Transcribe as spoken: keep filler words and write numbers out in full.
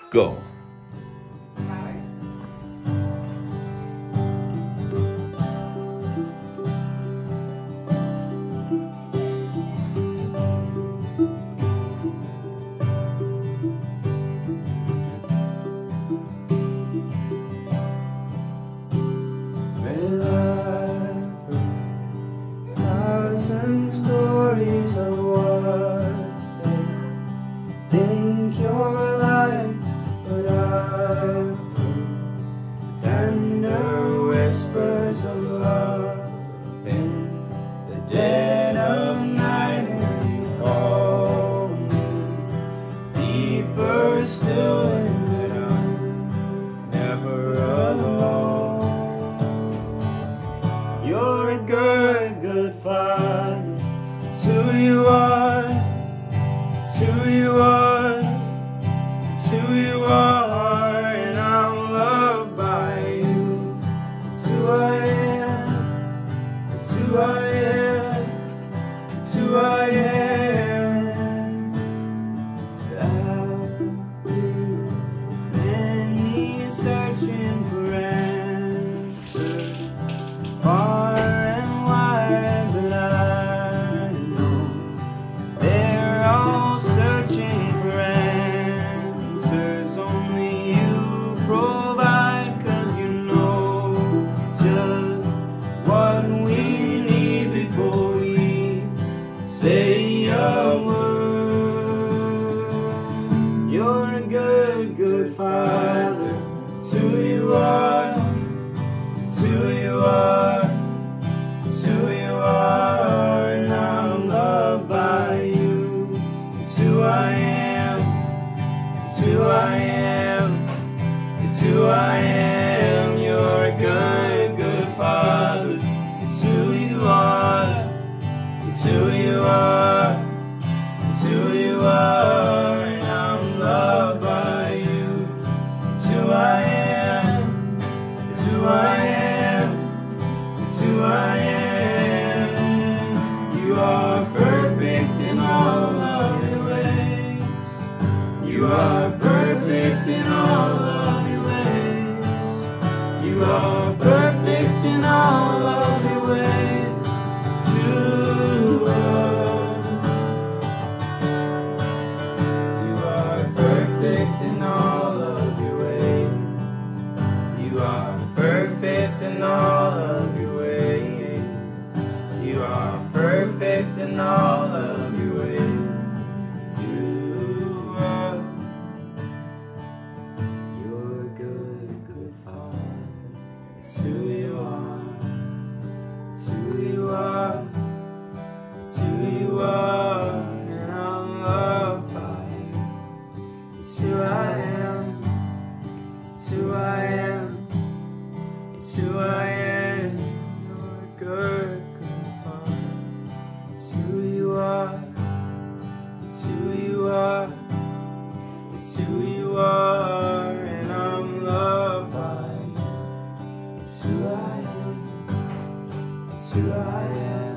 Go. Thousand stories of what they think you're like, but I've heard tender whispers of love in the dead of night, and you call me deeper still in the dark, never alone. You're a good, good father. It's who you are. It's who you are. It's who you are. And I'm loved by you. It's who I am. It's who I am. It's who I am. I've been many searching for answers, far and wide, but I know they're all searching for answers. Only you provide, 'cause you know just what we need before we say a word. You're a good, good father. It's who you are. It's who you are. It's who you are, and I'm loved by you. It's who I am. It's who I am. It's who I am. You're a good, good father. It's who you are. It's who you are. It's who you are, and I'm loved by you. It's who I am. It's who I am. It's who I am. You are perfect in all of your ways. You are perfect in all of your ways. You are perfect in all of your ways to love. You are perfect in all of your ways. You are perfect in all of your ways. You are perfect in all of your ways to us. You're a good, good father. It's who you are. It's who you are. It's who you are, and I'm loved by you. It's who I am. It's who I am. It's who I am. You're a good, good father. It's who you are. It's who you are. It's who you are, and I'm loved by you. It's who I am. It's who I am.